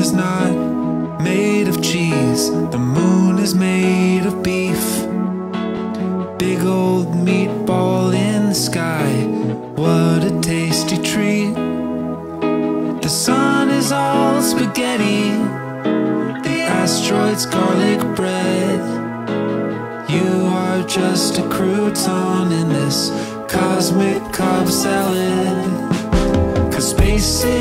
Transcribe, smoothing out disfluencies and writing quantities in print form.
is not made of cheese, the moon is made of beef. Big old meatball in the sky, what a tasty treat. The sun is all spaghetti, the asteroid's garlic bread. You are just a crouton in this cosmic Cobb salad. 'Cause space